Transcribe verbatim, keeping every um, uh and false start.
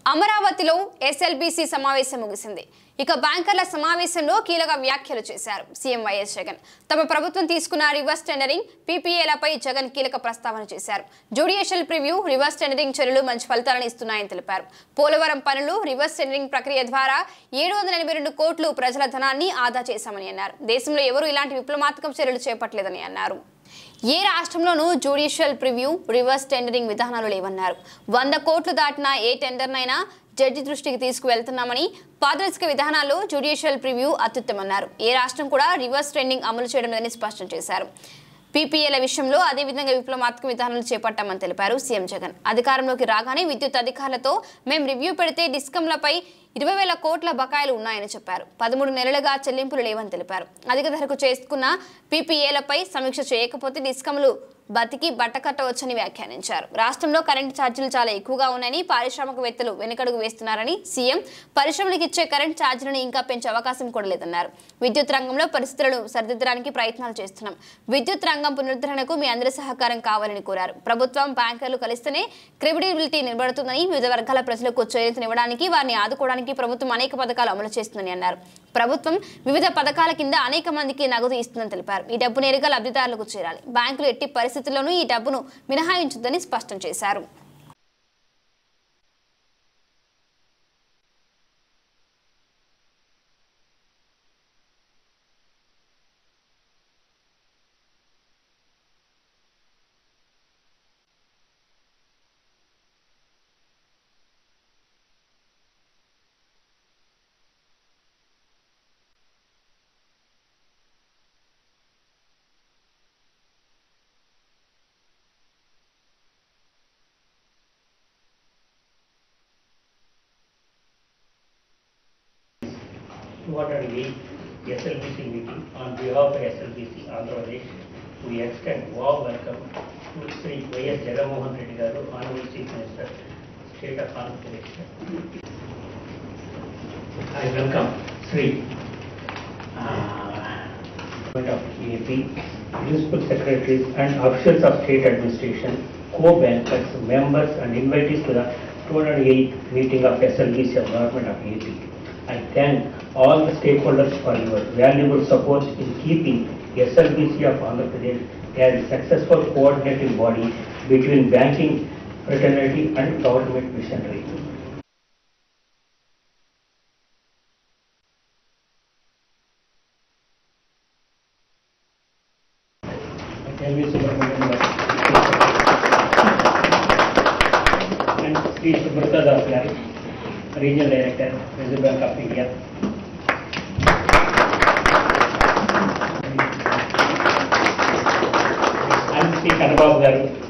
అమరావతిలో ఎస్ఎల్బీసీ సమావేశం ముగిసింది. ఇక బ్యాంకర్ల సమావేశంలో కీలక వ్యాఖ్యలు చేశారు సీఎం వైఎస్ జగన్. తమ ప్రభుత్వం తీసుకున్న రివర్స్ టెండరింగ్ పీపీఏలపై జగన్ కీలక ప్రస్తావన చేశారు. జ్యుడిషియల్ ప్రివ్యూ రివర్స్ టెండరింగ్ చర్యలు మంచి ఫలితాలను ఇస్తున్నాయని తెలిపారు. పోలవరం పనులు రివర్స్ టెండరింగ్ ప్రక్రియ ద్వారా ఏడు వందల ఎనభై రెండు కోట్లు ప్రజల ధనాన్ని ఆదా చేశామని అన్నారు. దేశంలో ఎవరూ ఇలాంటి విప్లవాత్మక చర్యలు చేపట్టలేదని అన్నారు. ఏ రాష్ట్రంలోనూ జ్యుడిషియల్ ప్రివ్యూ రివర్స్ టెండరింగ్ విధానాలు లేవన్నారు. వంద కోట్లు దాటిన ఏ టెండర్నైనా జడ్జి దృష్టికి తీసుకువెళ్తున్నామని, పారదర్శక విధానాల్లో జ్యుడిషియల్ ప్రివ్యూ అత్యుత్తమన్నారు. ఏ రాష్ట్రం కూడా రివర్స్ టెండరింగ్ అమలు చేయడం లేదని స్పష్టం చేశారు. పీపీఏల విషయంలో అదేవిధంగా విప్లవాత్మక విధానాలు చేపట్టామని తెలిపారు సీఎం జగన్. అధికారంలోకి రాగానే విద్యుత్ అధికారులతో మేము రివ్యూ పెడితే డిస్కంలపై ఇరవై వేల కోట్ల బకాయిలు ఉన్నాయని చెప్పారు. పదమూడు నెలలుగా చెల్లింపులు లేవని తెలిపారు. అధిక ధరకు చేసుకున్న పీపీఏలపై సమీక్ష చేయకపోతే డిస్కంలు బతికి బట్టకట్టవచ్చని వ్యాఖ్యానించారు. రాష్ట్రంలో కరెంటు ఛార్జీలు చాలా ఎక్కువగా ఉన్నాయని, పారిశ్రామికవేత్తలు వెనుకడుగు వేస్తున్నారని, సీఎం పరిశ్రమలకు ఇచ్చే కరెంటు ఛార్జీలను ఇంకా పెంచే అవకాశం కూడా లేదన్నారు. విద్యుత్ రంగంలో పరిస్థితులను సరిదిద్దడానికి ప్రయత్నాలు చేస్తున్నాం. విద్యుత్ రంగం పునరుద్ధరణకు మీ అందరి సహకారం కావాలని కోరారు. ప్రభుత్వం, బ్యాంకర్లు కలిస్తేనే క్రెడిబిలిటీ నిలబడుతుందని, వివిధ వర్గాల ప్రజలకు చేయూతనివ్వడానికి, వారిని ఆదుకోవడానికి ప్రభుత్వం అనేక పథకాలు అమలు చేస్తుందని అన్నారు. ప్రభుత్వం వివిధ పథకాల కింద అనేక మందికి నగదు ఇస్తుందని తెలిపారు. ఈ డబ్బు నేరుగా లబ్ధిదారులకు చేరాలి. బ్యాంకులు ఎట్టి పరిస్థితుల్లోనూ ఈ డబ్బును మినహాయించొద్దని స్పష్టం చేశారు. two hundred eighth S L B C meeting on behalf of S L B C Andhra Pradesh, we extend warm welcome to Sri Y S Jagannath Reddy Garu, Honorable Chief Minister, State of Andhra Pradesh. I welcome Sri uh, of E A P, Municipal Secretaries and officials of State Administration, co-bankers, members and invitees to the two hundred eighth meeting of S L B C of Government of E A P. I thank all the stakeholders for your valuable support in keeping S L B C of Andhra Pradesh as a successful coordinating body between banking fraternity and government missionary. And Sri Subrata Das Garu, Regional Director, Reserve Bank of India. And Sri Kanabab Garu,